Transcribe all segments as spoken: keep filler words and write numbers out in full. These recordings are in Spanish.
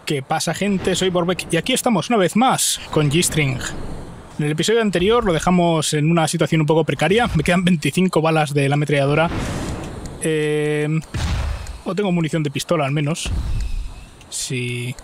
¿Qué pasa, gente? Soy Borbeck y aquí estamos una vez más con G-String. En el episodio anterior lo dejamos en una situación un poco precaria. Me quedan veinticinco balas de la ametralladora. Eh... O tengo munición de pistola al menos. Sí.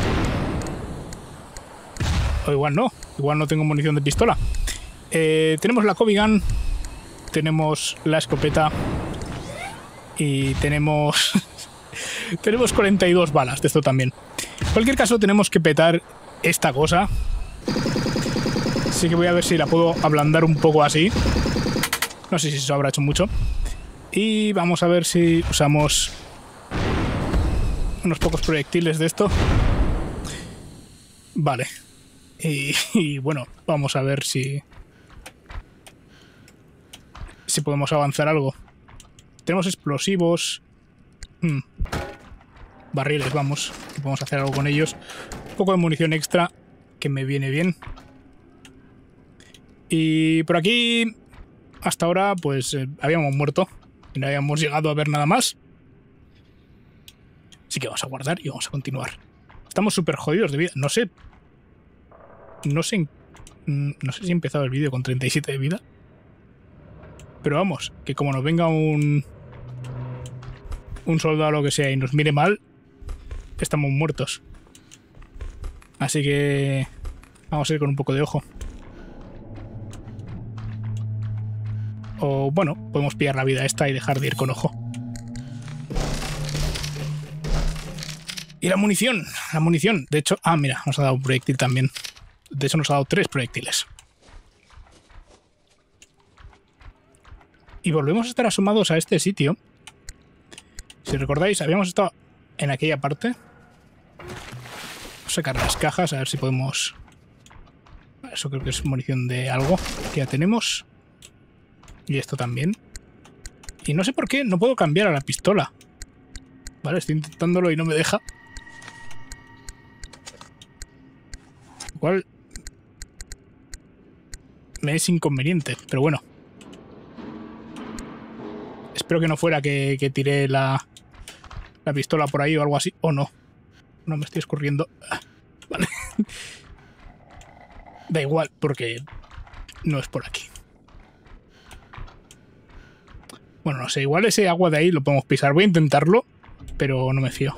O igual no. Igual no tengo munición de pistola. Eh, tenemos la Kobe Gun. Tenemos la escopeta. Y tenemos... tenemos cuarenta y dos balas de esto también. En cualquier caso, tenemos que petar esta cosa. Así que voy a ver si la puedo ablandar un poco así. No sé si eso habrá hecho mucho. Y vamos a ver si usamos unos pocos proyectiles de esto. Vale. Y, y bueno, vamos a ver si... si podemos avanzar algo. Tenemos explosivos. Hmm. Barriles, vamos. Que podemos hacer algo con ellos. Un poco de munición extra, que me viene bien. Y por aquí, hasta ahora, pues eh, habíamos muerto. Y no habíamos llegado a ver nada más. Así que vamos a guardar y vamos a continuar. Estamos súper jodidos de vida. No sé... No sé... No sé si he empezado el vídeo con treinta y siete de vida. Pero vamos, que como nos venga un... un soldado o lo que sea y nos mire mal, estamos muertos. Así que... vamos a ir con un poco de ojo. O bueno, podemos pillar la vida esta y dejar de ir con ojo. Y la munición, la munición. De hecho, ah, mira, nos ha dado un proyectil también. De hecho, nos ha dado tres proyectiles. Y volvemos a estar asomados a este sitio. Si recordáis, habíamos estado en aquella parte. Vamos a sacar las cajas, a ver si podemos... Eso creo que es munición de algo que ya tenemos. Y esto también. Y no sé por qué no puedo cambiar a la pistola. Vale, estoy intentándolo y no me deja. Lo cual me es inconveniente, pero bueno. Espero que no fuera que, que tiré la, la pistola por ahí o algo así. O no. No me estoy escurriendo. Vale. Da igual, porque no es por aquí. Bueno, no sé. Igual ese agua de ahí lo podemos pisar. Voy a intentarlo, pero no me fío.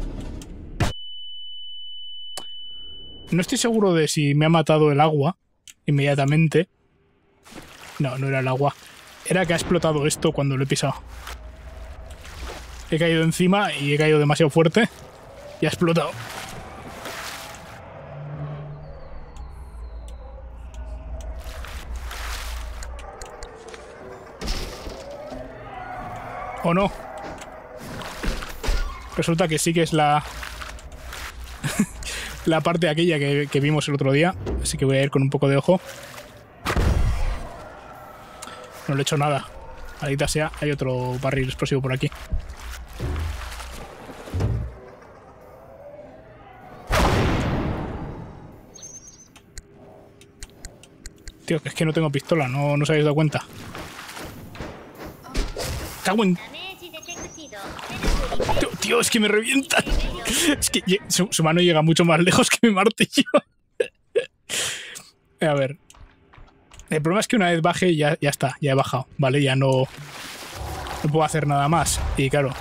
No estoy seguro de si me ha matado el agua inmediatamente. No, no era el agua. Era que ha explotado esto cuando lo he pisado. He caído encima y he caído demasiado fuerte y ha explotado. ¿O no? Resulta que sí que es la... la parte aquella que, que vimos el otro día. Así que voy a ir con un poco de ojo. No le he hecho nada. Maldita sea, hay otro barril explosivo por aquí. Tío, que es que no tengo pistola, no, no os habéis dado cuenta. ¡Cago en... Tío, tío, es que me revientan. Es que su, su mano llega mucho más lejos que mi martillo. A ver. El problema es que una vez baje ya, ya está, ya he bajado, ¿vale? Ya no, no puedo hacer nada más. Y claro...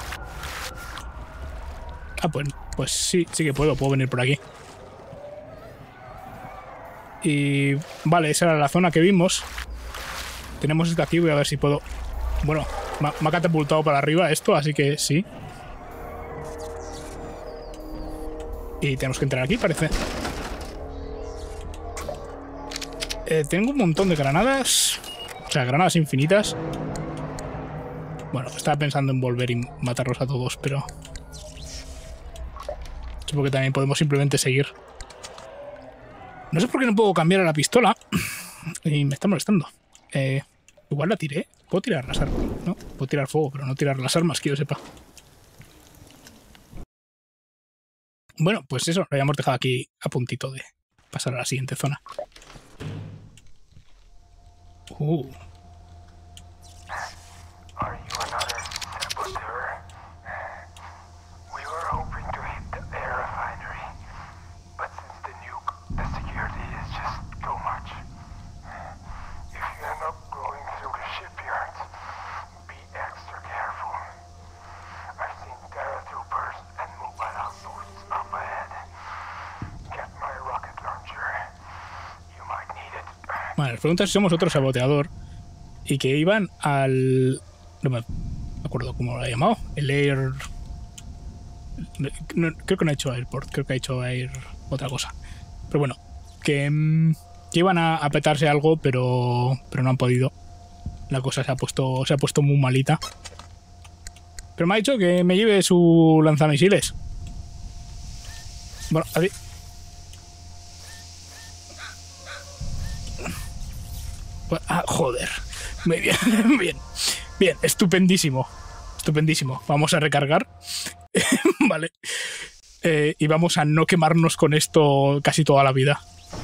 Ah, pues, pues sí, sí que puedo, puedo venir por aquí. Y... Vale, esa era la zona que vimos. Tenemos esta aquí, voy a ver si puedo... Bueno, me, me ha catapultado para arriba esto, así que sí. Y tenemos que entrar aquí, parece. Eh, tengo un montón de granadas. O sea, granadas infinitas. Bueno, estaba pensando en volver y matarlos a todos, pero... supongo que también podemos simplemente seguir. No sé por qué no puedo cambiar a la pistola. Y me está molestando. Eh, igual la tiré. Puedo tirar las armas, ¿no? Puedo tirar fuego, pero no tirar las armas, que yo sepa. Bueno, pues eso, lo habíamos dejado aquí a puntito de pasar a la siguiente zona. Uh. Are you another saboteur? We were hoping to hit the air refinery. Bueno, nos pregunta si somos otro saboteador y que iban al... No me acuerdo cómo lo ha llamado. El Air... No, creo que no ha hecho Airport, creo que ha hecho Air otra cosa. Pero bueno, que, que iban a, a petarse algo, pero, pero no han podido. La cosa se ha puesto, se ha puesto muy malita. Pero me ha dicho que me lleve su lanzamisiles. Bueno, a ver... Ah, joder. Muy bien, bien. Bien, estupendísimo. Estupendísimo. Vamos a recargar. Vale. Eh, y vamos a no quemarnos con esto casi toda la vida.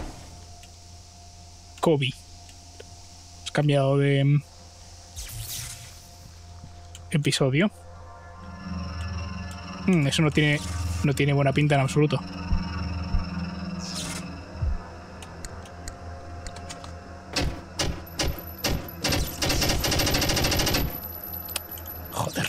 Kobe. Has cambiado de episodio. Mm, eso no tiene, no tiene buena pinta en absoluto. Joder.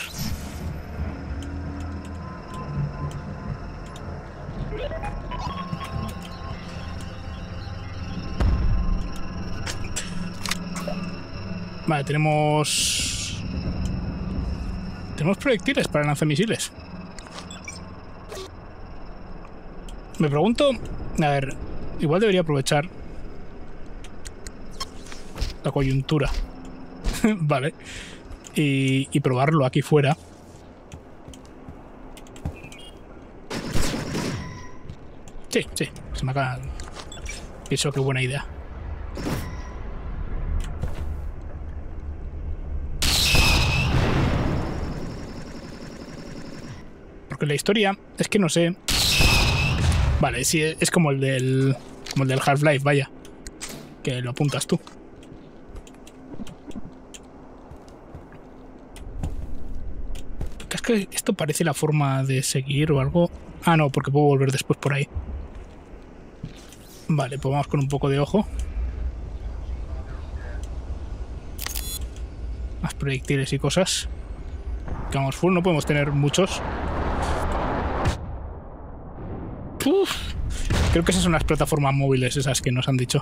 Vale, tenemos... Tenemos proyectiles para lanzamisiles. Me pregunto... A ver, igual debería aprovechar la coyuntura. Vale. Y, y probarlo aquí fuera. Sí, sí. Se me acaba... Pienso que buena idea. Porque la historia es que no sé... Vale, sí, es como el del... Como el del Half-Life, vaya. Que lo apuntas tú. Es que esto parece la forma de seguir o algo... Ah, no, porque puedo volver después por ahí. Vale, pues vamos con un poco de ojo. Más proyectiles y cosas. Que vamos full, no podemos tener muchos. Uf, creo que esas son las plataformas móviles esas que nos han dicho.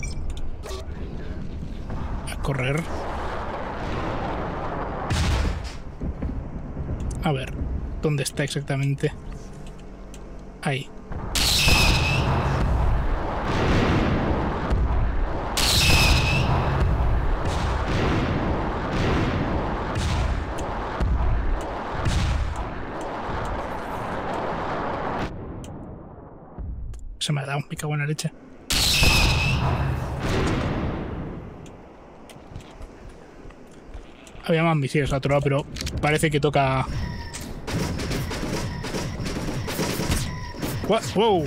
A correr. A ver, ¿dónde está exactamente? Ahí. Se me ha dado, me cago en la leche. Había más misiles a otro lado, pero parece que toca... What? Wow.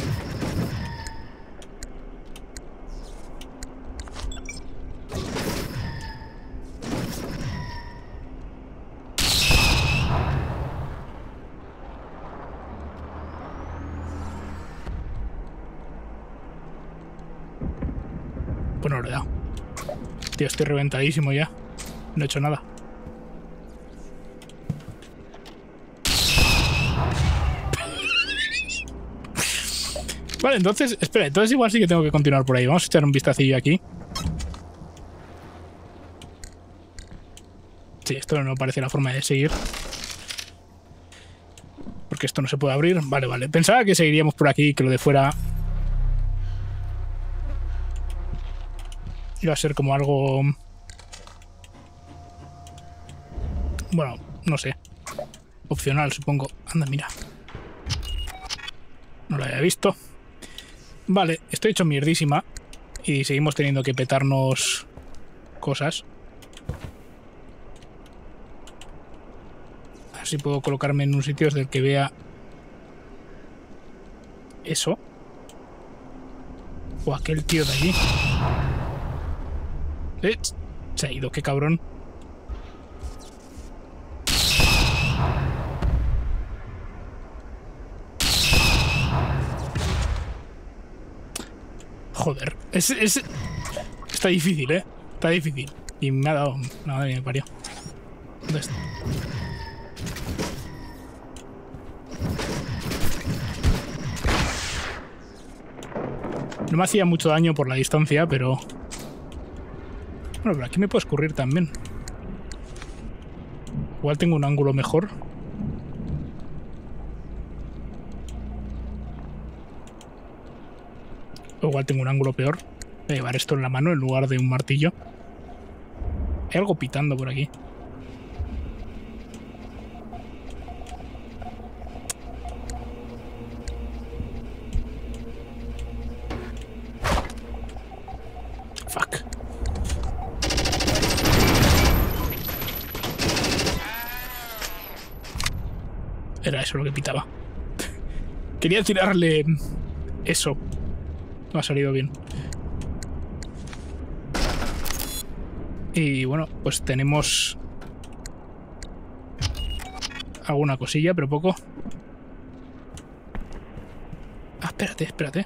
Pues no lo he dado. Tío, estoy reventadísimo ya. No he hecho nada. Vale, entonces, espera, entonces igual sí que tengo que continuar por ahí. Vamos a echar un vistacillo aquí. Sí, esto no parece la forma de seguir. Porque esto no se puede abrir. Vale, vale. Pensaba que seguiríamos por aquí, que lo de fuera iba a ser como algo... Bueno, no sé. Opcional, supongo. Anda, mira. No lo había visto. Vale, estoy hecho mierdísima. Y seguimos teniendo que petarnos cosas. A ver si puedo colocarme en un sitio desde el que vea eso. O aquel tío de allí. Eh, se ha ido, qué cabrón. Joder, es, es, está difícil, ¿eh? Está difícil. Y me ha dado... Nada, me parió. ¿Dónde está? No me hacía mucho daño por la distancia, pero... Bueno, pero aquí me puedo escurrir también. Igual tengo un ángulo mejor. O igual tengo un ángulo peor. Voy a llevar esto en la mano en lugar de un martillo. Hay algo pitando por aquí. Fuck. Era eso lo que pitaba. Quería tirarle eso. No ha salido bien. Y bueno, pues tenemos alguna cosilla, pero poco. Ah, espérate, espérate.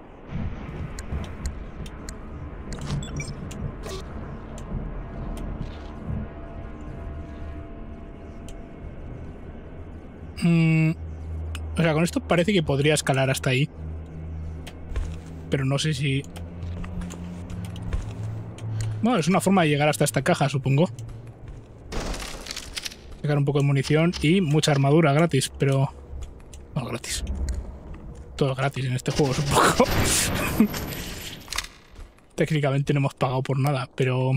Mm, o sea, con esto parece que podría escalar hasta ahí. Pero no sé si... Bueno, es una forma de llegar hasta esta caja, supongo. Sacar un poco de munición y mucha armadura gratis, pero... No, gratis. Todo gratis en este juego, supongo. Técnicamente no hemos pagado por nada, pero...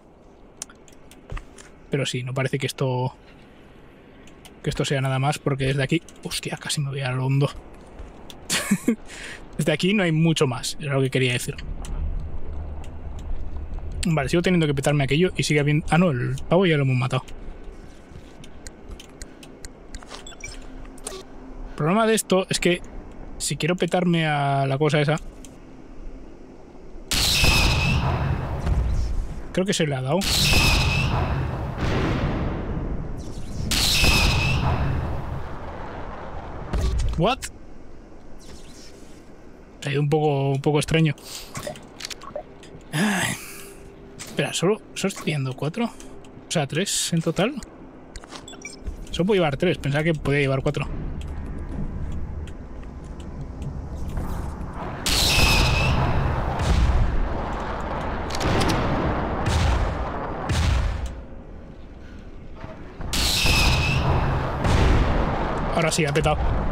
Pero sí, no parece que esto... Que esto sea nada más, porque desde aquí... Hostia, casi me voy al hondo. Desde aquí no hay mucho más, era lo que quería decir. Vale, sigo teniendo que petarme aquello y sigue habiendo... Ah, no, el pavo ya lo hemos matado. El problema de esto es que si quiero petarme a la cosa esa... Creo que se le ha dado. What? Ha ido un poco, un poco extraño. Ay. Espera, ¿solo, ¿solo estoy viendo cuatro? O sea, tres en total. Solo puedo llevar tres, pensaba que podía llevar cuatro. Ahora sí, ha petado.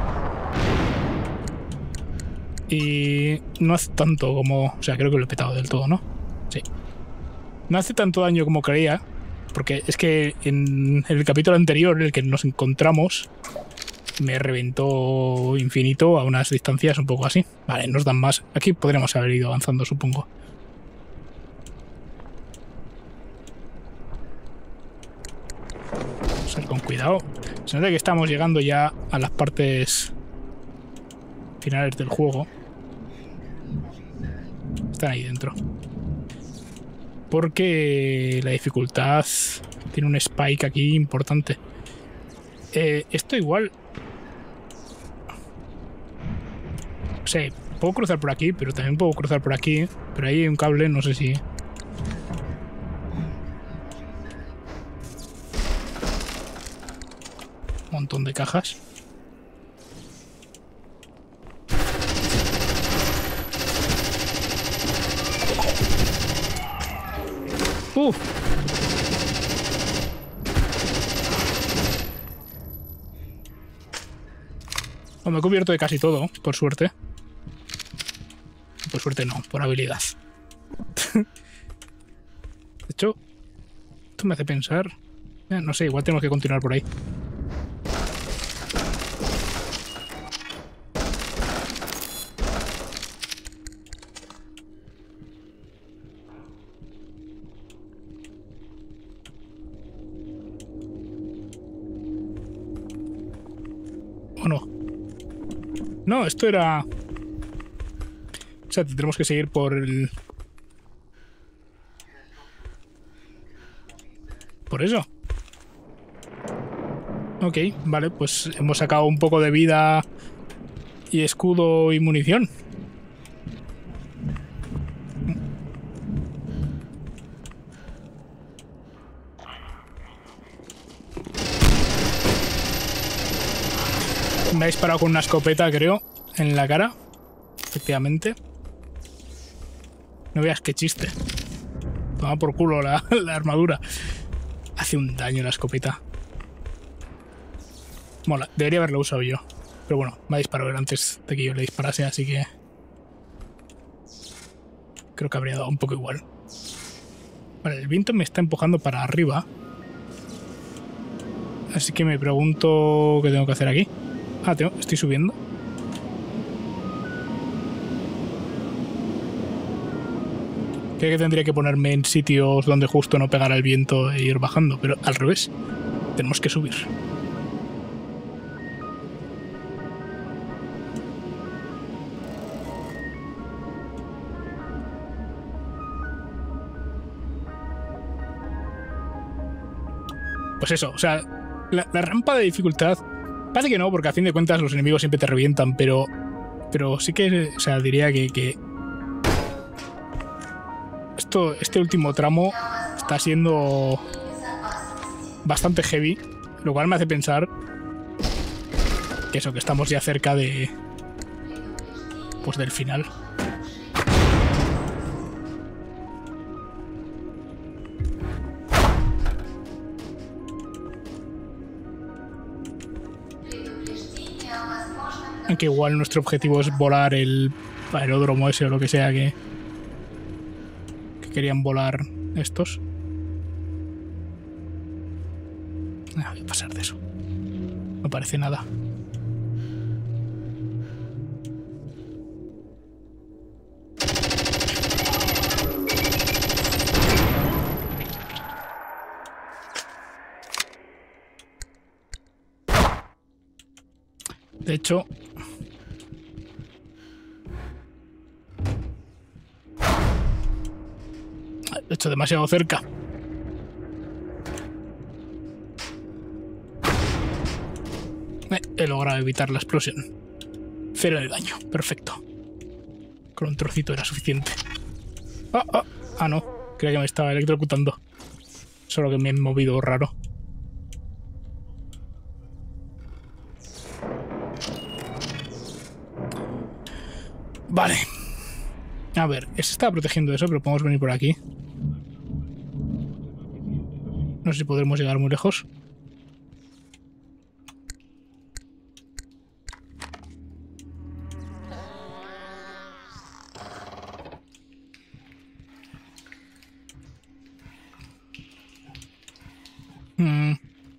Y no hace tanto como... O sea, creo que lo he petado del todo, ¿no? Sí. No hace tanto daño como creía, porque es que en el capítulo anterior, en el que nos encontramos, me reventó infinito a unas distancias un poco así. Vale, nos dan más. Aquí podremos haber ido avanzando, supongo. Vamos a ir con cuidado. Se nota que estamos llegando ya a las partes finales del juego. Están ahí dentro. Porque la dificultad tiene un spike aquí importante. Eh, esto igual... O sea, puedo cruzar por aquí, pero también puedo cruzar por aquí. Pero ahí hay un cable, no sé si... Un montón de cajas. Uf. Bueno, me he cubierto de casi todo, por suerte. Por suerte no, por habilidad. De hecho, esto me hace pensar... Eh, no sé, igual tenemos que continuar por ahí. ¿O no? No, esto era... O sea, tendremos que seguir por el... Por eso. Ok, vale, pues hemos sacado un poco de vida y escudo y munición. Me ha disparado con una escopeta, creo, en la cara. Efectivamente. No veas qué chiste. Toma por culo la, la armadura. Hace un daño la escopeta. Mola, debería haberlo usado yo. Pero bueno, me ha disparado él antes de que yo le disparase, así que... creo que habría dado un poco igual. Vale, el viento me está empujando para arriba. Así que me pregunto qué tengo que hacer aquí. Ah, tengo, estoy subiendo. Creo que tendría que ponerme en sitios donde justo no pegara el viento e ir bajando, pero al revés. Tenemos que subir. Pues eso, o sea, la, la rampa de dificultad... Parece que no, porque a fin de cuentas los enemigos siempre te revientan, pero... Pero sí que, o sea, diría que... que esto, este último tramo está siendo bastante heavy, lo cual me hace pensar que eso, que estamos ya cerca de... pues del final. Aunque igual nuestro objetivo es volar el aeródromo ese o lo que sea que, que querían volar estos. No, voy a pasar de eso. No parece nada. De hecho... De hecho, demasiado cerca. Eh, he logrado evitar la explosión. Cero de daño. Perfecto. Con un trocito era suficiente. Ah, ah, ah no. Creía que me estaba electrocutando. Solo que me he movido raro. Vale. A ver, ese estaba protegiendo eso, pero podemos venir por aquí. No sé si podremos llegar muy lejos. Hmm.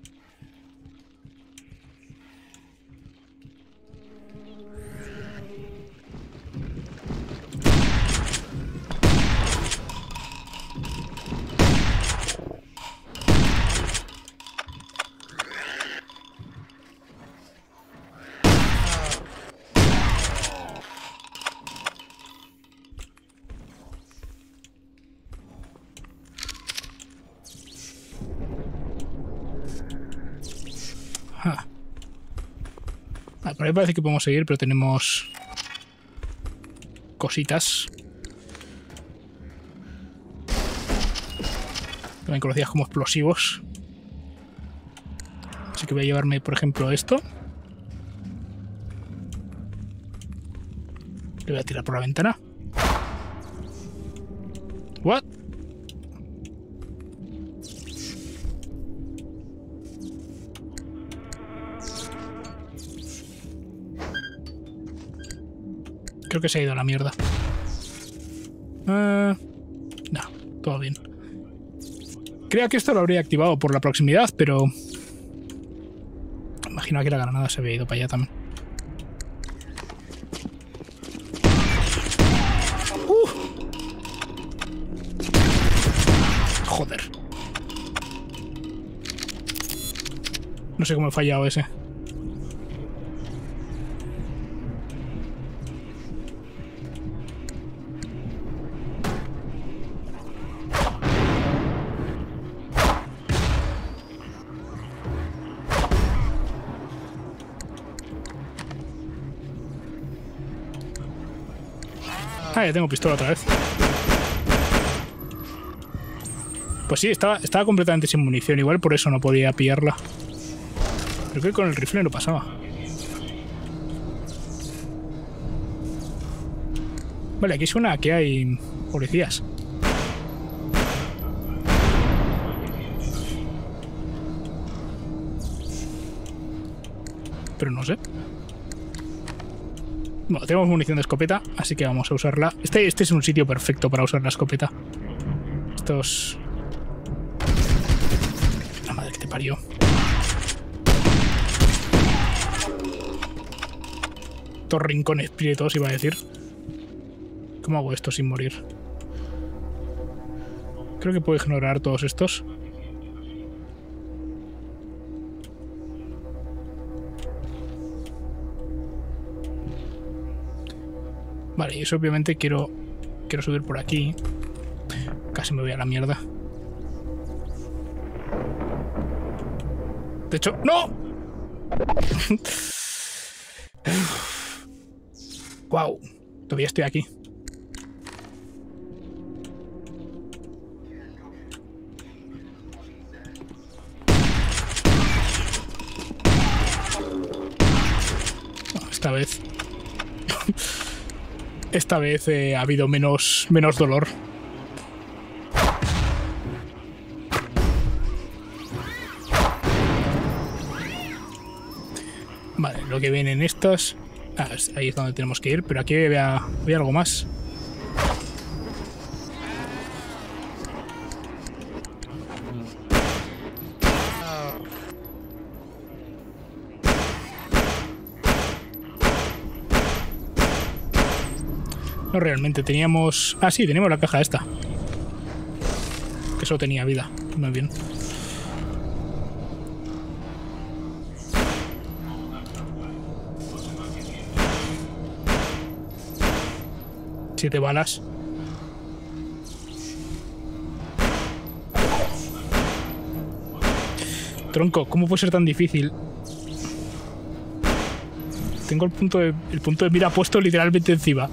Ah. Ah, por ahí parece que podemos seguir, pero tenemos cositas. También conocidas como explosivos. Así que voy a llevarme, por ejemplo, esto. Le voy a tirar por la ventana. What? Creo que se ha ido a la mierda. Uh, no, todo bien. Creo que esto lo habría activado por la proximidad, pero... imagino que la granada se había ido para allá también. Uh. Joder. No sé cómo he fallado ese. Ah, ya tengo pistola otra vez. Pues sí, estaba, estaba completamente sin munición. Igual por eso no podía pillarla. Pero creo que con el rifle no pasaba. Vale, aquí suena que hay policías. pero no sé. Bueno, tenemos munición de escopeta, así que vamos a usarla. Este, este es un sitio perfecto para usar la escopeta. Estos... La madre que te parió. Estos rincones prietos, iba a decir. ¿Cómo hago esto sin morir? Creo que puedo ignorar todos estos. Vale, y eso obviamente quiero, quiero subir por aquí. Casi me voy a la mierda. De hecho, ¡no! Wow, todavía estoy aquí. No, esta vez... Esta vez eh, ha habido menos, menos dolor. Vale, lo que vienen estas... Ah, ahí es donde tenemos que ir, pero aquí había, había algo más. No realmente, teníamos... Ah, sí, teníamos la caja esta. Que solo tenía vida. Muy bien. Siete balas. Tronco, ¿cómo puede ser tan difícil? Tengo el punto de, el punto de mira puesto literalmente encima.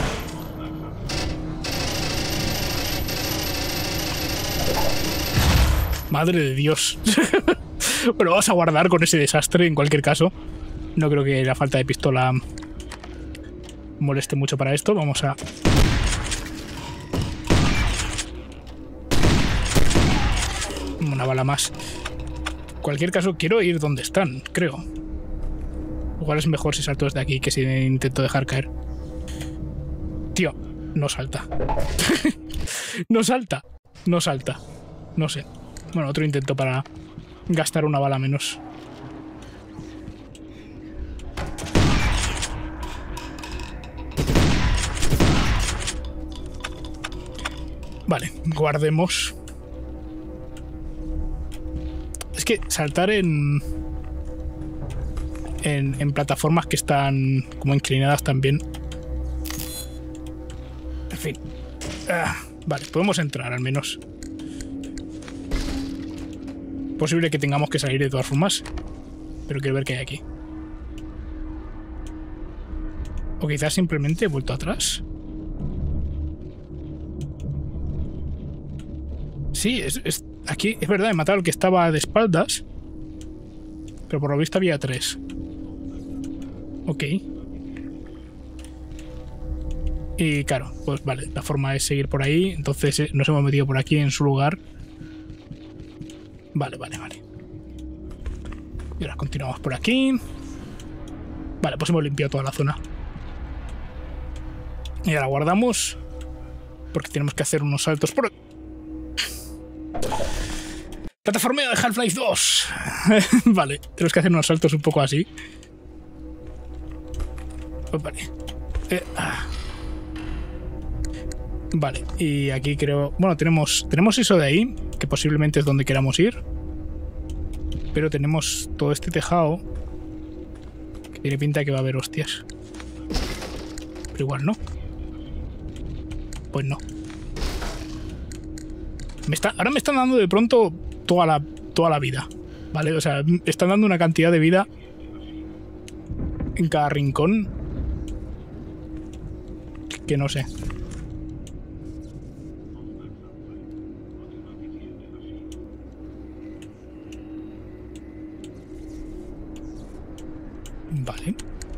Madre de Dios. Bueno, vamos a guardar con ese desastre en cualquier caso. No creo que la falta de pistola moleste mucho para esto. Vamos a... Una bala más. En cualquier caso, quiero ir donde están, creo. Igual es mejor si salto desde aquí que si intento dejar caer. Tío, no salta. No salta. No salta. No sé. Bueno, otro intento para gastar una bala menos. Vale, guardemos. Es que saltar en, en... En plataformas que están como inclinadas también. En fin. Ah, vale, podemos entrar al menos. Posible que tengamos que salir de todas formas, pero quiero ver qué hay aquí. O quizás simplemente he vuelto atrás. Sí, es, es, aquí es verdad, he matado al que estaba de espaldas, pero por lo visto había tres. Ok. Y claro, pues vale, la forma es seguir por ahí, entonces nos hemos metido por aquí en su lugar. Vale, vale, vale. Y ahora continuamos por aquí. Vale, pues hemos limpiado toda la zona. Y ahora guardamos, porque tenemos que hacer unos saltos por... Plataformeo de Half-Life dos. Vale, tenemos que hacer unos saltos un poco así. Pues vale. Eh, ah. Vale, y aquí creo... Bueno, tenemos, tenemos eso de ahí, que posiblemente es donde queramos ir. Pero tenemos todo este tejado, que tiene pinta de que va a haber hostias. Pero igual no. Pues no. Me está, ahora me están dando de pronto toda la, toda la vida. ¿Vale? O sea, me están dando una cantidad de vida en cada rincón que no sé. Vale.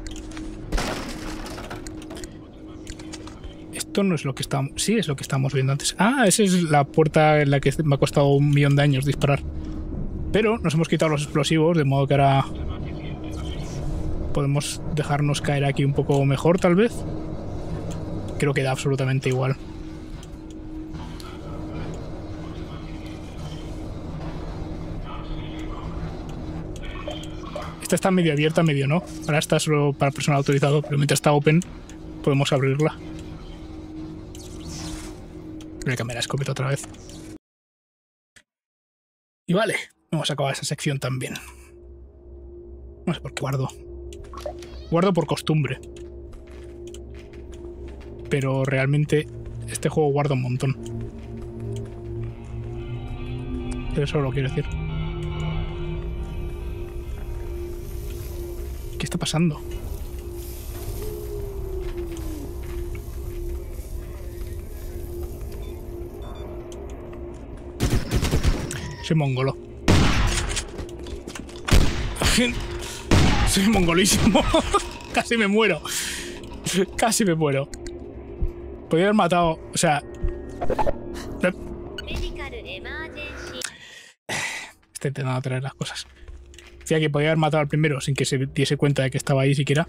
Esto no es lo que estamos... Sí, es lo que estábamos viendo antes. Ah, esa es la puerta en la que me ha costado un millón de años disparar. Pero nos hemos quitado los explosivos, de modo que ahora Podemos dejarnos caer aquí un poco mejor, tal vez. Creo que da absolutamente igual. Esta está medio abierta, medio no. Ahora está solo para personal autorizado, pero mientras está open podemos abrirla. Voy a cambiar la escopeta otra vez. Y vale, hemos acabado esa sección también. No sé por qué guardo. Guardo por costumbre. Pero realmente este juego guarda un montón. Eso lo quiero decir. ¿Qué está pasando? Soy mongolo. Soy mongolísimo. Casi me muero. Casi me muero. Podría haber matado... O sea... Estoy intentando traer las cosas. Decía que podía haber matado al primero sin que se diese cuenta de que estaba ahí siquiera.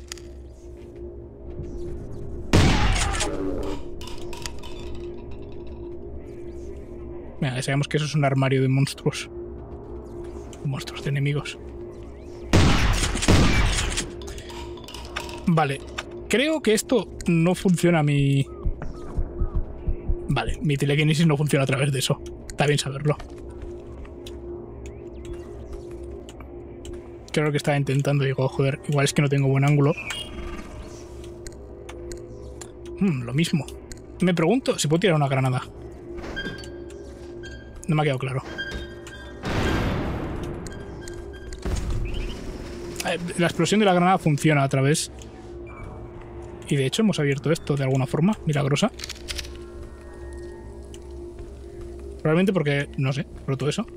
Mira, sabemos que eso es un armario de monstruos. Monstruos de enemigos. Vale. Creo que esto no funciona a mi... Vale, mi telequinesis no funciona a través de eso. Está bien saberlo. Creo que estaba intentando y digo, joder, igual es que no tengo buen ángulo. Hmm, lo mismo. Me pregunto si puedo tirar una granada. No me ha quedado claro. Eh, la explosión de la granada funciona a través. Y de hecho hemos abierto esto de alguna forma milagrosa. Probablemente porque, no sé, roto eso.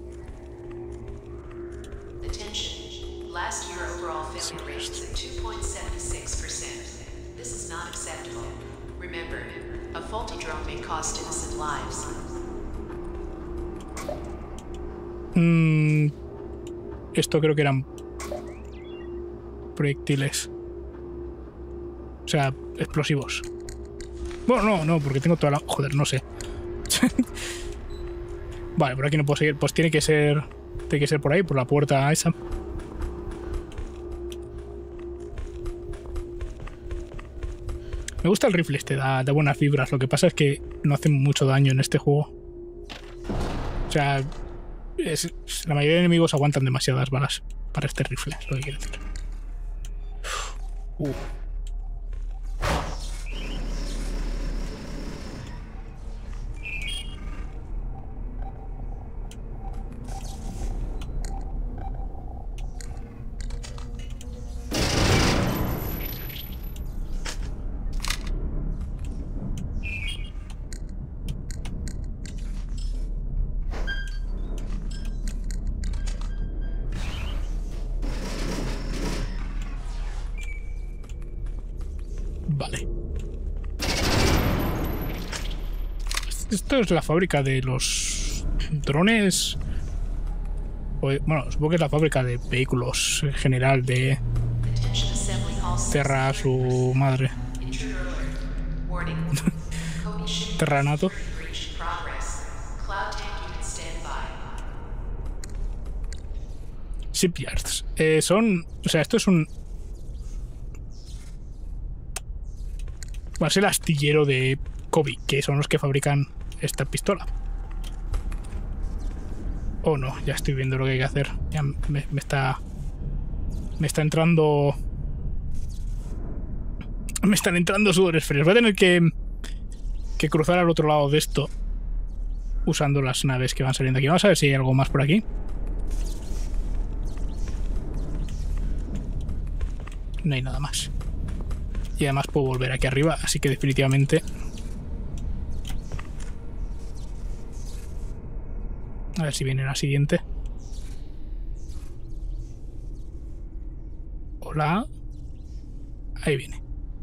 Mm, esto creo que eran proyectiles. O sea, explosivos. Bueno, no, no, porque tengo toda la... Joder, no sé. Vale, por aquí no puedo seguir. Pues tiene que ser... Tiene que ser por ahí, por la puerta esa. Me gusta el rifle este, da, da buenas vibras. Lo que pasa es que no hace mucho daño en este juego. O sea... Es, la mayoría de enemigos aguantan demasiadas balas para este rifle, es lo que quiero decir. Uh. Vale. Esto es la fábrica de los drones. O, bueno, supongo que es la fábrica de vehículos en general de Terra, su madre. Terranato. Shipyards. Eh, son... O sea, esto es un... Va a ser el astillero de Kobe, que son los que fabrican esta pistola. Oh no, ya estoy viendo lo que hay que hacer. Ya me, me está... Me está entrando... Me están entrando sudores fríos. Voy a tener que... Que cruzar al otro lado de esto. Usando las naves que van saliendo aquí. Vamos a ver si hay algo más por aquí. No hay nada más. Y además puedo volver aquí arriba, así que definitivamente... A ver si viene la siguiente. Hola. Ahí viene.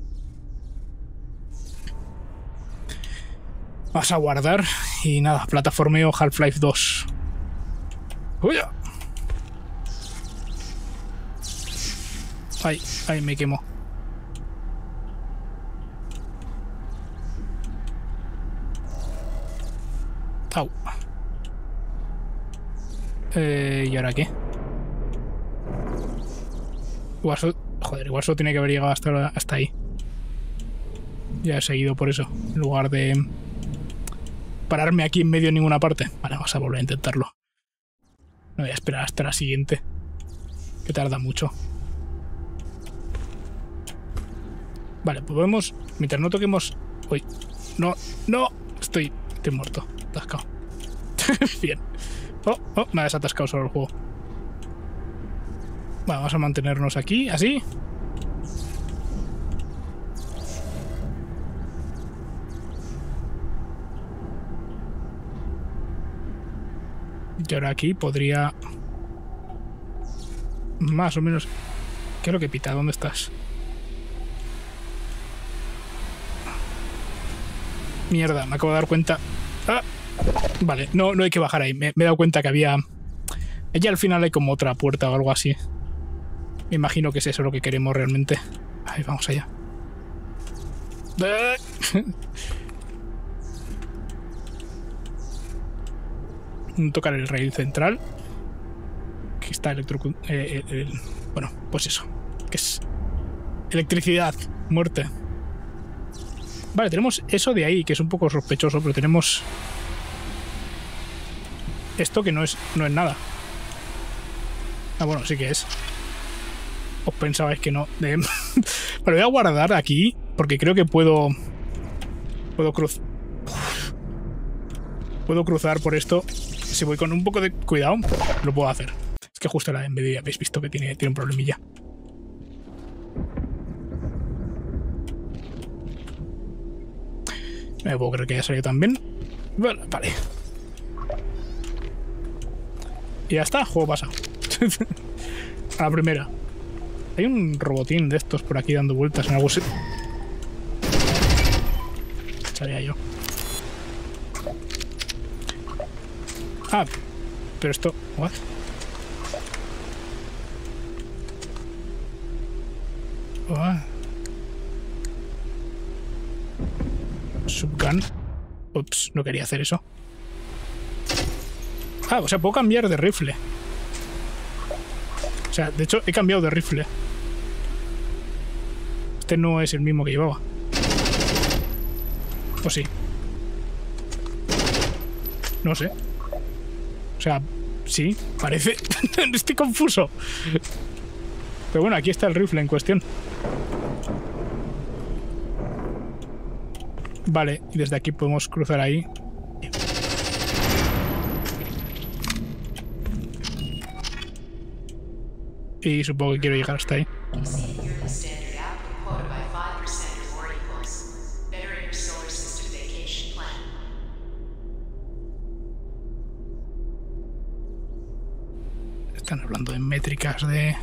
Vas a guardar y nada, plataformeo Half-Life dos. ¡Uy! Ay, ay, me quemo. Au. Eh, ¿Y ahora qué? Igual so... Joder, igual solo tiene que haber llegado hasta, hasta ahí. Ya he seguido por eso. En lugar de pararme aquí en medio en ninguna parte. Vale, vamos a volver a intentarlo. No voy a esperar hasta la siguiente. Que tarda mucho. Vale, pues podemos... Mientras no toquemos... Uy, no, no. Estoy, estoy muerto. Atascado. Bien. Oh, oh, me ha desatascado solo el juego. Vale, vamos a mantenernos aquí, así. Y ahora aquí podría... Más o menos... ¿Qué es lo que pita? ¿Dónde estás? Mierda, me acabo de dar cuenta. Ah, vale, no, no hay que bajar ahí. Me, me he dado cuenta que había... Allá al final hay como otra puerta o algo así. Me imagino que es eso lo que queremos realmente. Ahí, vamos allá. Tocar el rail central. Que está electro... Eh, el, el, bueno, pues eso. Que es... Electricidad. Muerte. Vale, tenemos eso de ahí, que es un poco sospechoso, pero tenemos... Esto que no es, no es nada. Ah, bueno, sí que es. Os pensabais que no. De... Pero voy a guardar aquí, porque creo que puedo... Puedo cruzar... Puedo cruzar por esto. Si voy con un poco de cuidado, lo puedo hacer. Es que justo la Nvidia habéis visto que tiene, tiene un problemilla. No me puedo creer que haya salido tan bien. Bueno, vale. Y ya está, juego pasado. A la primera. Hay un robotín de estos por aquí dando vueltas en algún sitio. Sabía yo. Ah, pero esto... ¿What? Oh. Subgun. Ups, no quería hacer eso. Ah, o sea, puedo cambiar de rifle. O sea, de hecho, he cambiado de rifle. Este no es el mismo que llevaba. ¿O sí? No sé. O sea, sí, parece. Estoy confuso. Pero bueno, aquí está el rifle en cuestión. Vale, y desde aquí podemos cruzar ahí. Y supongo que quiero llegar hasta ahí. Están hablando de métricas de...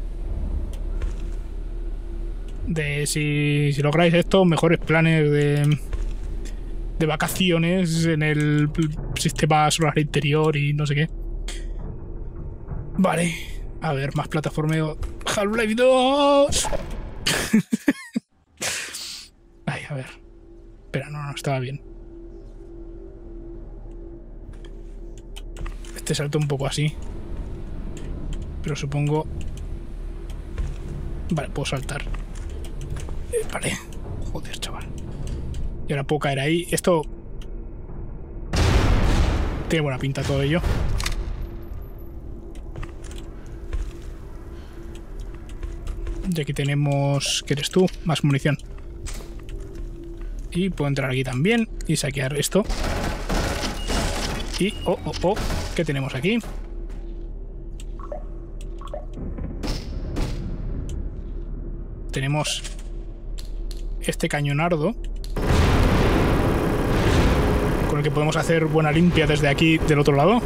De si, si lográis esto, mejores planes de... De vacaciones en el sistema solar interior y no sé qué. Vale. A ver, más plataformeo. Half-Life dos. Ay, a ver. Espera, no, no, estaba bien. Este salto un poco así. Pero supongo... Vale, puedo saltar. Eh, vale. Joder, chaval. Y ahora puedo caer ahí. Esto... Tiene buena pinta todo ello. Y aquí tenemos... ¿Qué eres tú? Más munición. Y puedo entrar aquí también y saquear esto. Y... Oh, oh, oh. ¿Qué tenemos aquí? Tenemos... Este cañonardo. Con el que podemos hacer buena limpia desde aquí del otro lado.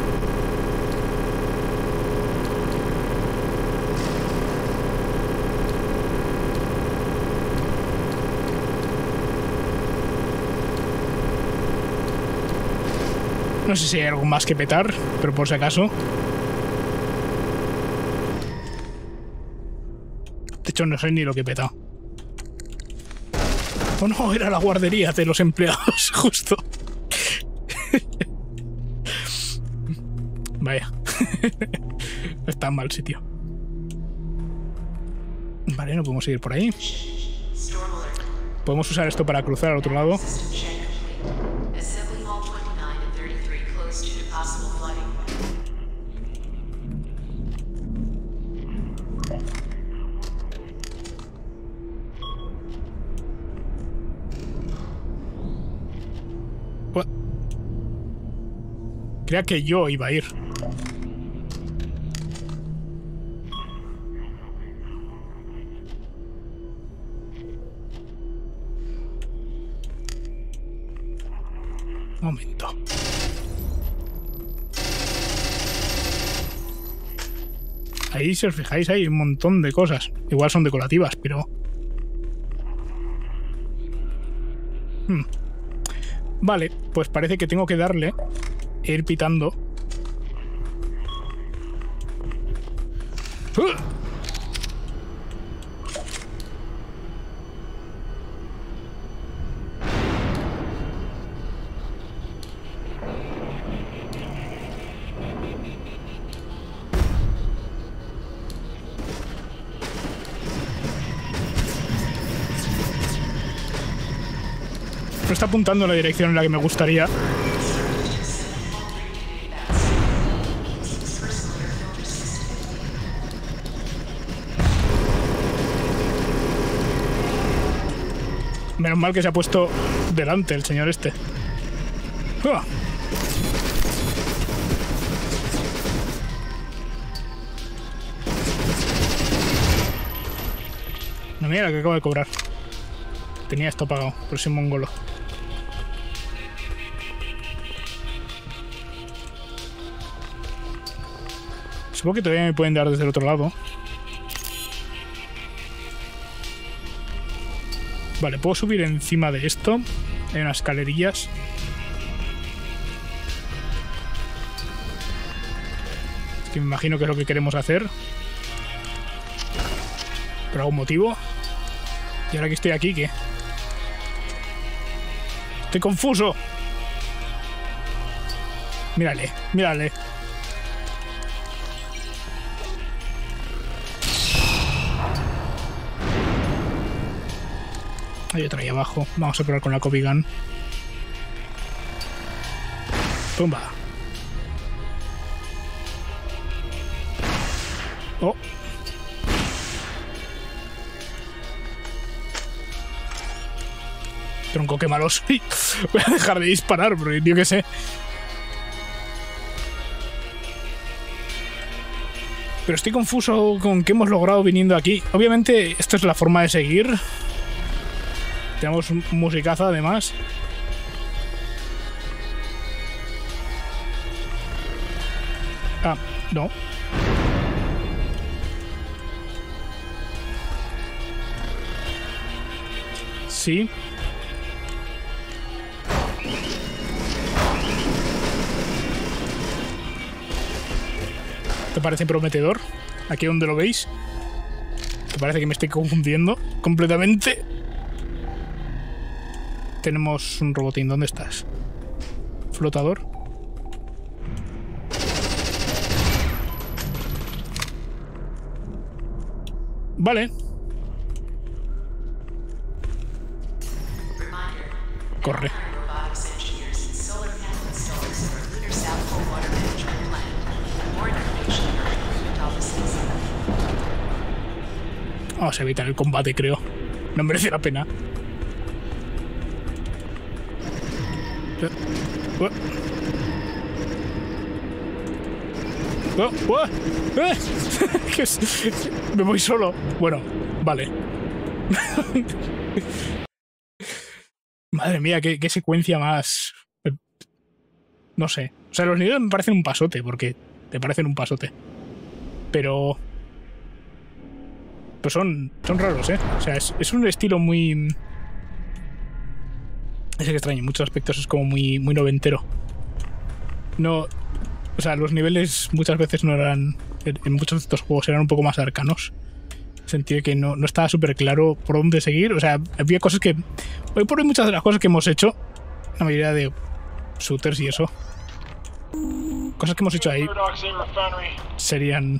No sé si hay algo más que petar, pero por si acaso. hecho, no sé ni lo que he petado. Oh no, era la guardería de los empleados, justo. Vaya. Está en mal sitio. Vale, no podemos ir por ahí. Podemos usar esto para cruzar al otro lado. Creía que yo iba a ir. Un momento. Ahí, si os fijáis, hay un montón de cosas. Igual son decorativas, pero... Hmm. Vale, pues parece que tengo que darle e ir pitando. ¡Uh! No está apuntando en la dirección en la que me gustaría. Menos mal que se ha puesto delante el señor este. ¡Ah! No, mira que acabo de cobrar. Tenía esto pagado por ese mongolo. Supongo que todavía me pueden dar desde el otro lado. Vale, puedo subir encima de esto. Hay unas escalerillas. Es que me imagino que es lo que queremos hacer. Por algún motivo. Y ahora que estoy aquí, ¿qué? Estoy confuso. Mírale, mírale. Hay otra ahí abajo. Vamos a probar con la Coffee Gun. Pumba. Oh. Tronco, qué malo soy. Voy a dejar de disparar, porque yo qué sé. Pero estoy confuso con qué hemos logrado viniendo aquí. Obviamente, esto es la forma de seguir. Tenemos musicaza además. Ah, no. Sí. ¿Te parece prometedor? Aquí donde lo veis. ¿Te parece que me estoy confundiendo completamente? Tenemos un robotín. ¿Dónde estás? Flotador. Vale. Corre. Vamos a evitar el combate, creo. No merece la pena. Oh, oh, eh. Me voy solo. Bueno, vale. Madre mía, qué, qué secuencia más... No sé. O sea, los niveles me parecen un pasote, porque te parecen un pasote. Pero... Pues son, son raros, ¿eh? O sea, es, es un estilo muy... Es extraño, en muchos aspectos es como muy, muy noventero. No... O sea, los niveles muchas veces no eran... En muchos de estos juegos eran un poco más arcanos. sentido de que no, no estaba súper claro por dónde seguir. O sea, había cosas que... Hoy por hoy muchas de las cosas que hemos hecho, la mayoría de shooters y eso, cosas que hemos hecho ahí serían...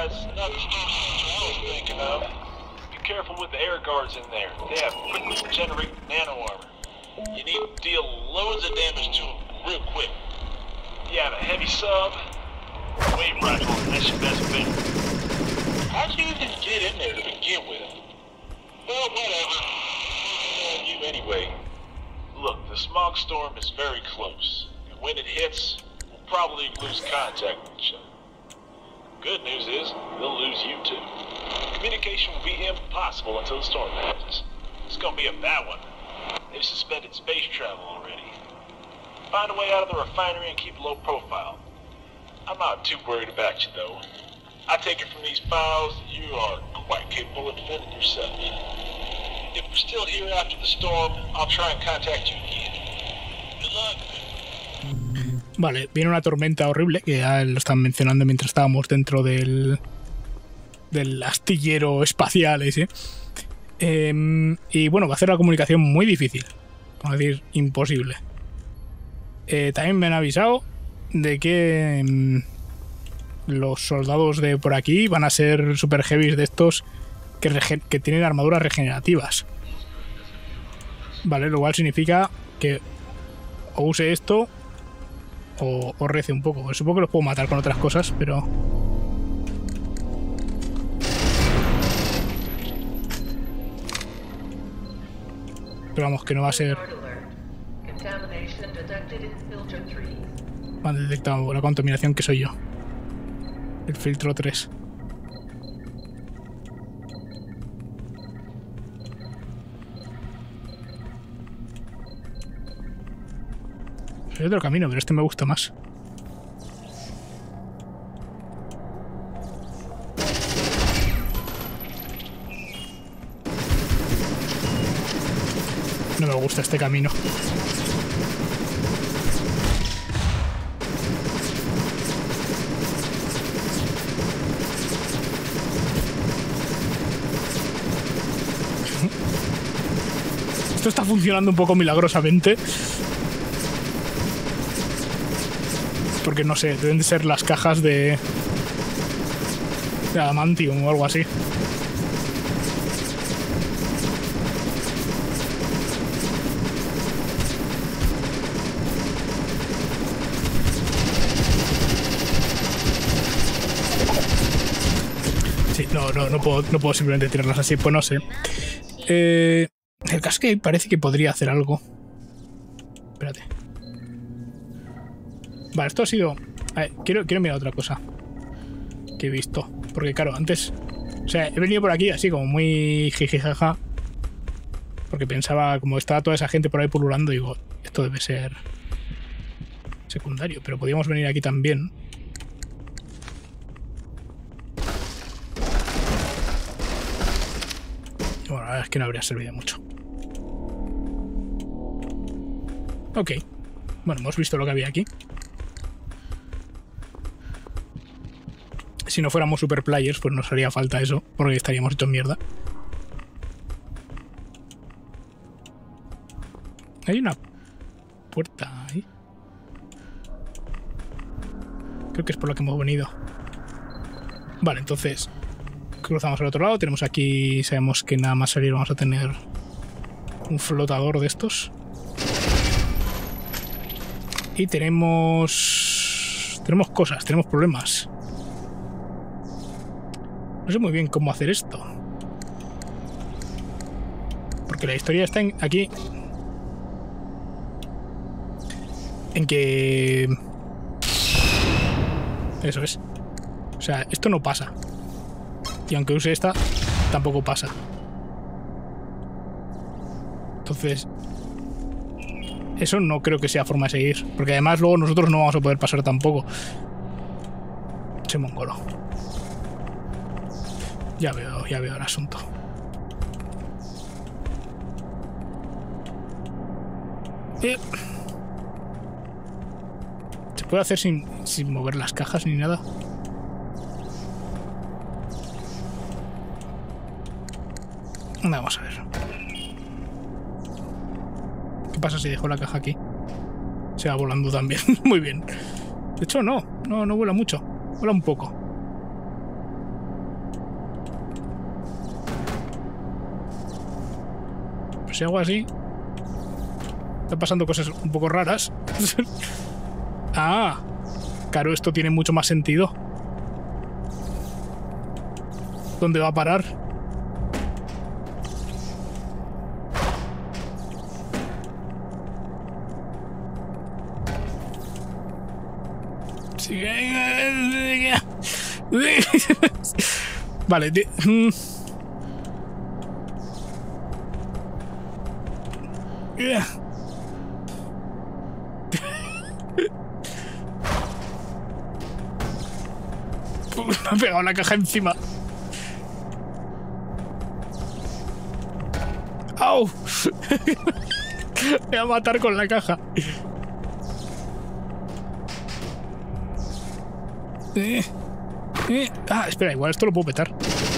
Careful with the air guards in there. They have quickly regenerating nano armor. You need to deal loads of damage to them real quick. You have a heavy sub. Wave rifle, that's your best bet. How'd you even get in there to begin with? Well, whatever. Uh, you anyway. Look, the smog storm is very close. And when it hits, we'll probably lose contact with each other. Good news is, they'll lose you too. Communication will be impossible until the storm passes. It's gonna be a bad one. They've suspended space travel already. Find a way out of the refinery and keep a low profile. I'm not too worried about you though. I take it from these files that you are quite capable of defending yourself. If we're still here after the storm, I'll try and contact you again. Good luck. Vale, viene una tormenta horrible, que ya lo están mencionando mientras estábamos dentro del, del astillero espacial ese. Eh, y bueno, va a hacer la comunicación muy difícil, vamos a decir, imposible. Eh, también me han avisado de que mm, los soldados de por aquí van a ser super heavies de estos que, que tienen armaduras regenerativas. Vale, lo cual significa que o use esto O, o rece un poco. Supongo que los puedo matar con otras cosas, pero... Pero vamos, que no va a ser... Han detectado la contaminación que soy yo. El filtro tres. Hay otro camino, pero este me gusta más. No me gusta este camino. Esto está funcionando un poco milagrosamente. Porque no sé, deben de ser las cajas de... de adamantium o algo así. Sí, no, no, no puedo, no puedo simplemente tirarlas así, pues no sé. Eh, el caso es que parece que podría hacer algo. Espérate. Vale, esto ha sido... A ver, quiero, quiero mirar otra cosa que he visto. Porque claro, antes... O sea, he venido por aquí así como muy jijijaja. Porque pensaba, como estaba toda esa gente por ahí pululando, digo, esto debe ser secundario. Pero podíamos venir aquí también. Bueno, la verdad es que no habría servido mucho. Ok. Bueno, hemos visto lo que había aquí. Si no fuéramos super players, pues nos haría falta eso, porque estaríamos hechos mierda. Hay una puerta ahí. Creo que es por la que hemos venido. Vale, entonces cruzamos al otro lado. Tenemos aquí, sabemos que nada más salir vamos a tener un flotador de estos. Y tenemos... Tenemos cosas, tenemos problemas. No sé muy bien cómo hacer esto. Porque la historia está en, aquí... En que... Eso es. O sea, esto no pasa. Y aunque use esta, tampoco pasa. Entonces... Eso no creo que sea forma de seguir. Porque además luego nosotros no vamos a poder pasar tampoco. Che mongolo. Ya veo, ya veo el asunto. Eh. ¿Se puede hacer sin, sin mover las cajas ni nada? Vamos a ver. ¿Qué pasa si dejo la caja aquí? Se va volando también. Muy bien. De hecho, no. No, no vuela mucho. Vuela un poco. Pues si hago así... Están pasando cosas un poco raras. Ah, claro, esto tiene mucho más sentido. ¿Dónde va a parar? Vale, de... Me ha pegado la caja encima. ¡Au! Me va a matar con la caja. Eh, eh. Ah, espera, igual esto lo puedo petar.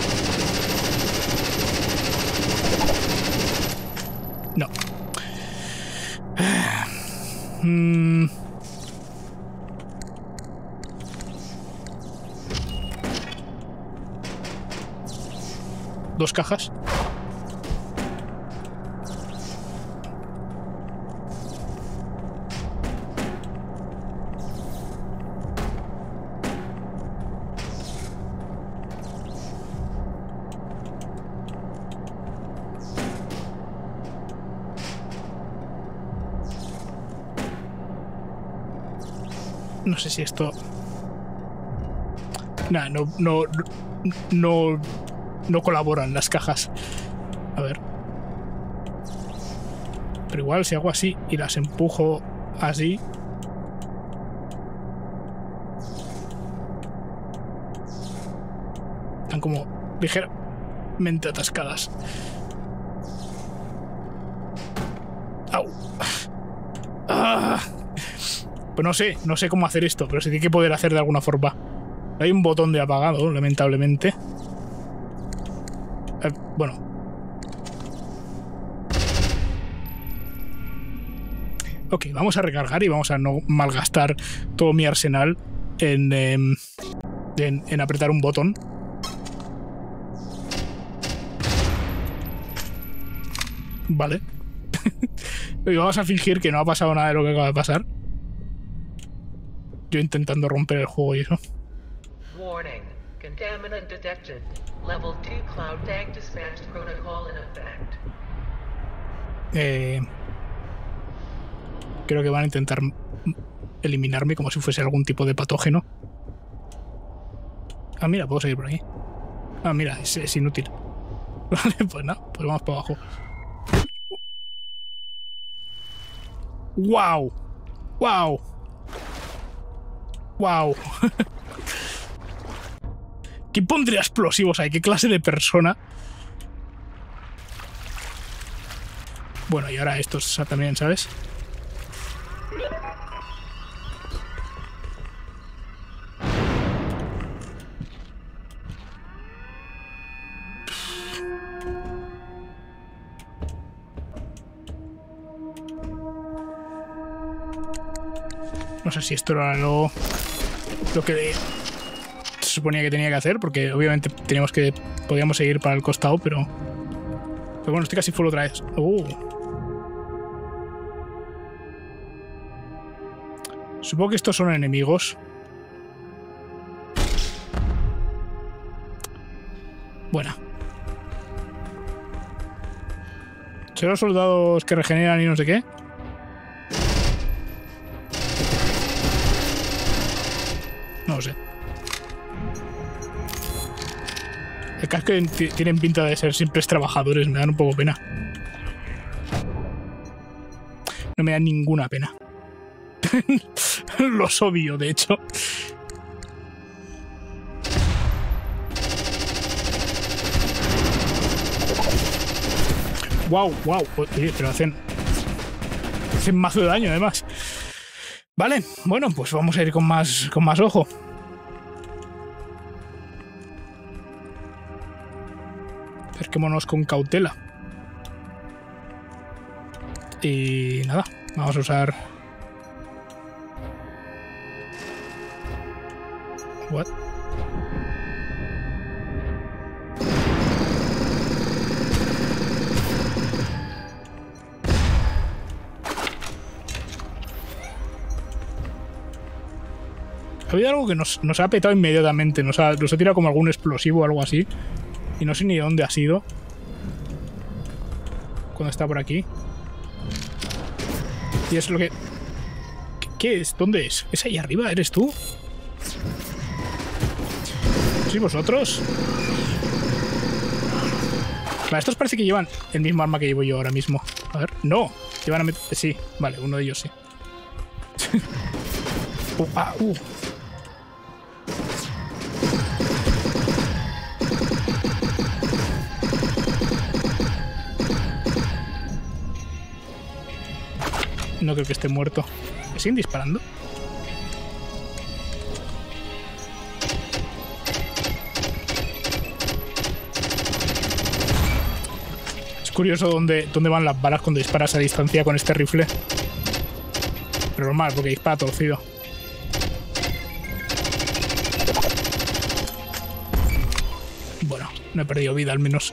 No. Mm. Dos cajas. No sé si esto... Nah, no, no, no, no colaboran las cajas. A ver. Pero igual si hago así y las empujo así... Están como ligeramente atascadas. Au. Ah. Pues no sé, no sé cómo hacer esto, pero se tiene que poder hacer de alguna forma. Hay un botón de apagado, lamentablemente. Eh, bueno. Ok, vamos a recargar y vamos a no malgastar todo mi arsenal en, eh, en, en apretar un botón. Vale. Y vamos a fingir que no ha pasado nada de lo que acaba de pasar. Yo intentando romper el juego y eso. Warning. Contaminant detected. Level two cloud tank dispatch protocol in effect. Eh, creo que van a intentar eliminarme como si fuese algún tipo de patógeno. Ah, mira, puedo seguir por aquí. Ah, mira, es, es inútil. Vale, pues nada, pues vamos para abajo. ¡Wow! ¡Wow! ¡Wow! ¿Quién pondría explosivos ahí? ¿Qué clase de persona? Bueno, y ahora estos también, ¿sabes? No sé si esto era lo, lo que se suponía que tenía que hacer, porque obviamente teníamos que podíamos seguir para el costado, pero, pero bueno, estoy casi full otra vez. Uh. Supongo que estos son enemigos. Buena. ¿Serán soldados que regeneran y no sé qué? No lo sé. El casco tienen pinta de ser simples trabajadores. Me dan un poco pena. No me dan ninguna pena. Los odio, de hecho. Wow, wow. Oye, pero hacen... Hacen mazo de daño, además. Vale, bueno, pues vamos a ir con más, con más ojo. A ver acerquémonos con cautela. Y nada, vamos a usar... What? Ha habido algo que nos, nos ha petado inmediatamente. Nos ha, nos ha tirado como algún explosivo o algo así. Y no sé ni de dónde ha sido. Cuando está por aquí. Y es lo que... ¿Qué, qué es? ¿Dónde es? ¿Es ahí arriba? ¿Eres tú? ¿Sois vosotros? Vale, estos parece que llevan el mismo arma que llevo yo ahora mismo. A ver, no. Llevan a meter... Sí, vale, uno de ellos sí. uh, ah, uh. No creo que esté muerto. ¿Me siguen disparando? Es curioso dónde, dónde van las balas cuando disparas a distancia con este rifle. Pero normal, porque dispara torcido. Bueno, no he perdido vida al menos.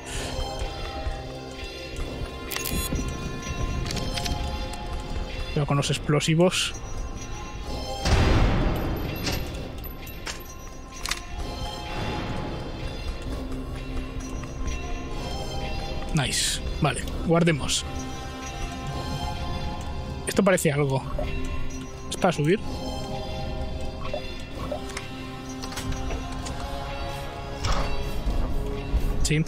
Pero con los explosivos. Nice. Vale, guardemos. Esto parece algo. ¿Es para subir? Sí.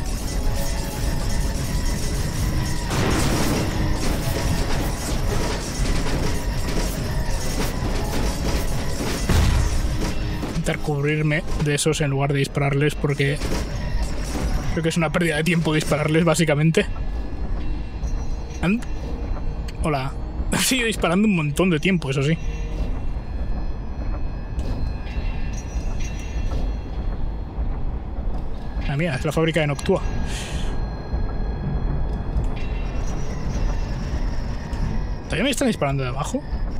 Intentar cubrirme de esos en lugar de dispararles porque creo que es una pérdida de tiempo dispararles básicamente. And... Hola. Sigue disparando un montón de tiempo, eso sí. Ah, mira, es la fábrica de Noctua. ¿Todavía me están disparando de abajo?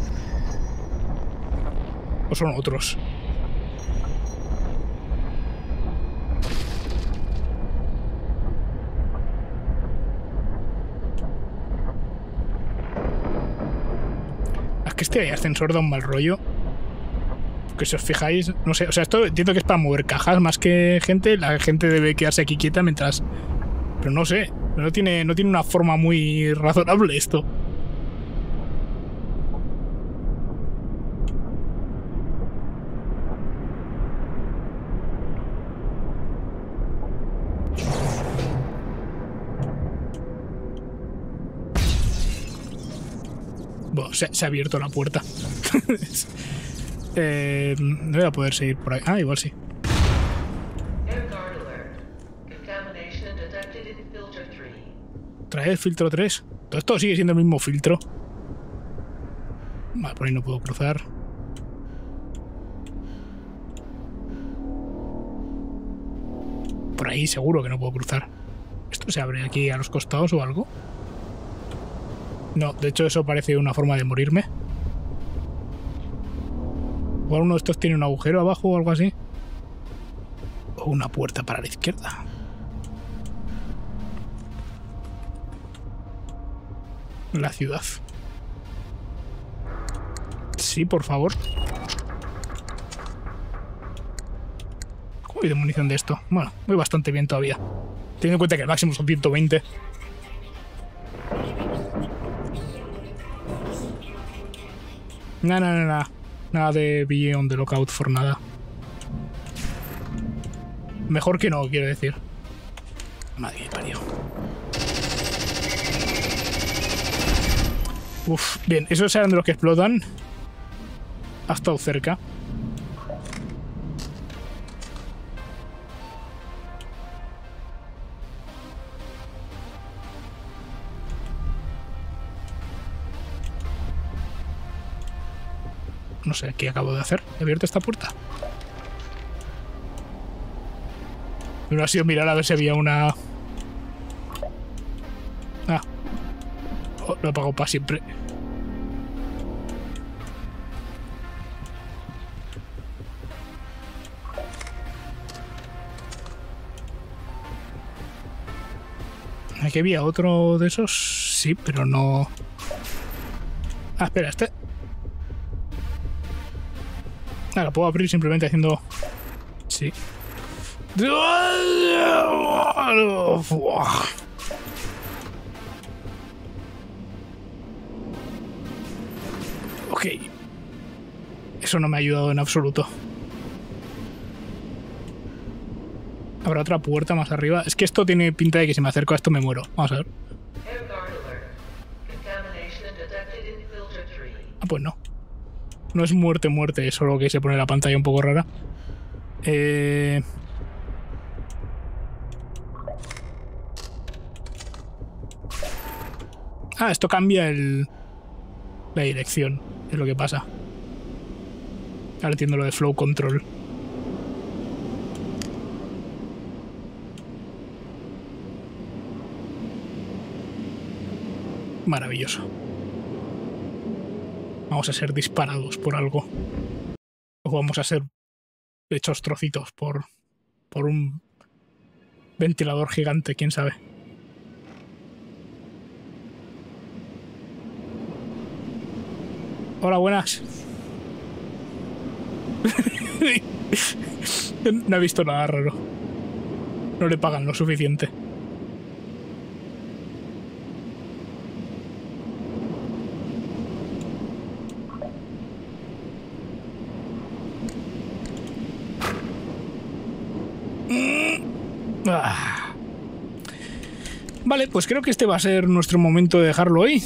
¿O son otros? Este ascensor da un mal rollo. Que si os fijáis, no sé, o sea, esto entiendo que es para mover cajas más que gente. La gente debe quedarse aquí quieta mientras... Pero no sé, no tiene, no tiene una forma muy razonable esto. Bueno, se, se ha abierto la puerta. eh, no voy a poder seguir por ahí. Ah, igual sí. Trae el filtro tres. Todo esto sigue siendo el mismo filtro. Vale, por ahí no puedo cruzar. Por ahí seguro que no puedo cruzar. ¿Esto se abre aquí a los costados o algo? No, de hecho eso parece una forma de morirme. Igual uno de estos tiene un agujero abajo o algo así. O una puerta para la izquierda. La ciudad. Sí, por favor. ¿Cómo hay de munición de esto? Bueno, voy bastante bien todavía. Teniendo en cuenta que el máximo son ciento veinte. Nada, nada, nada. Nada de be on the lookout for nada. Mejor que no, quiero decir. Madre que parió. Uf, bien, esos eran de los que explotan. Ha estado cerca. No sé qué acabo de hacer. He abierto esta puerta. No ha sido mirar a ver si había una he apagado para siempre. Aquí había otro de esos. Sí, pero no... Ah, espera, este... Ah, lo puedo abrir simplemente haciendo... Sí. Ok. Eso no me ha ayudado en absoluto. Habrá otra puerta más arriba. Es que esto tiene pinta de que si me acerco a esto me muero. Vamos a ver. Ah, pues no. No es muerte, muerte. Es solo que se pone la pantalla un poco rara. Eh... Ah, esto cambia el... la dirección. Es lo que pasa. Ahora entiendo lo de flow control. Maravilloso. Vamos a ser disparados por algo. O vamos a ser hechos trocitos por, por un ventilador gigante, quién sabe. Hola, buenas. No he visto nada raro. No le pagan lo suficiente. Ah. Vale, pues creo que este va a ser nuestro momento de dejarlo hoy.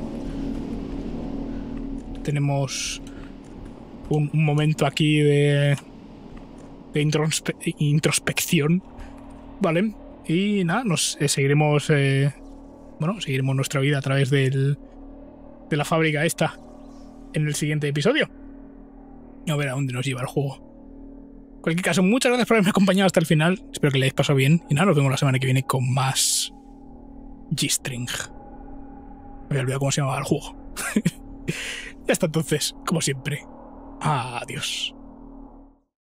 Tenemos un, un momento aquí de, de introspe introspección, ¿vale? Y nada, nos eh, seguiremos, eh, bueno, seguiremos nuestra vida a través del, de la fábrica esta en el siguiente episodio. A ver a dónde nos lleva el juego. En cualquier caso, muchas gracias por haberme acompañado hasta el final. Espero que le hayáis pasado bien. Y nada, nos vemos la semana que viene con más G-String. Me había olvidado cómo se llamaba el juego. Y hasta entonces, como siempre, adiós.